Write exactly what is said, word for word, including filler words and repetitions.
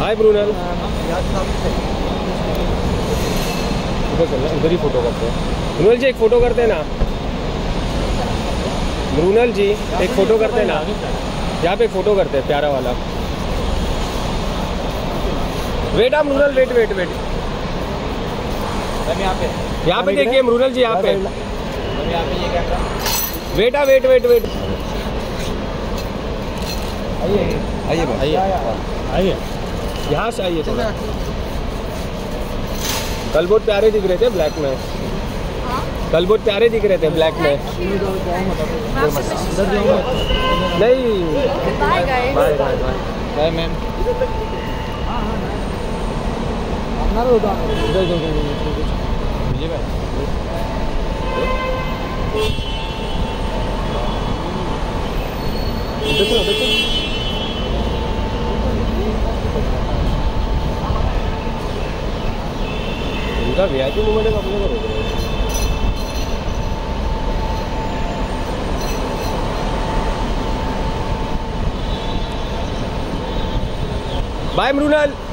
Bye Mrinal. उधर ही photo करते हैं। मृणाल जी एक फोटो करते हैं ना। मृणाल जी एक फोटो करते हैं ना। यहाँ पे एक फोटो करते हैं प्यारा वाला। वेट आप मृणाल, वेट वेट वेट यहाँ पे यहाँ पे देखिए मृणाल जी, यहाँ पे वेट आ वेट वेट वेट आइए आइए आइए आइए यहाँ से आइए थोड़ा। कल बहुत प्यारे दिख रहे थे ब्लैक में। कल बहुत प्यारे दिख रहे थे ब्लैक में। नहीं bye bye bye bye ma'am. देखो देखो उनका वीआईपी मूवमेंट है, अपने को रोक रहे हैं। बाय मृणाल।